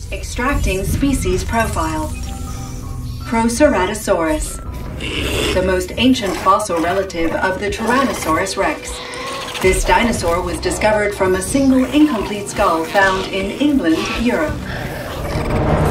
Extracting species profile. Proceratosaurus, the most ancient fossil relative of the Tyrannosaurus rex. This dinosaur was discovered from a single incomplete skull found in England, Europe.